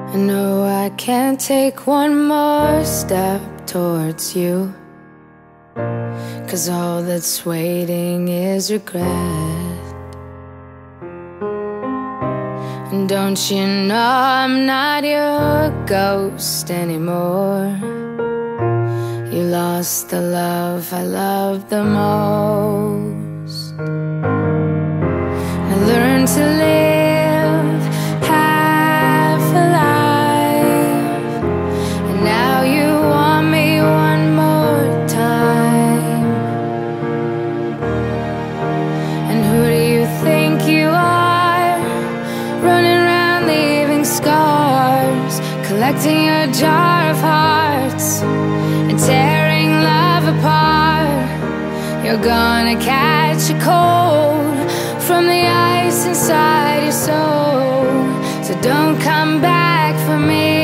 I know I can't take one more step towards you, 'cause all that's waiting is regret. And don't you know I'm not your ghost anymore? You lost the love I loved the most. I learned to live half alive, and now you want me one more time. And who do you think you are, running around leaving scars, collecting a jar of hearts and tearing love apart? You're gonna catch a cold from the ice inside your soul, so don't come back for me.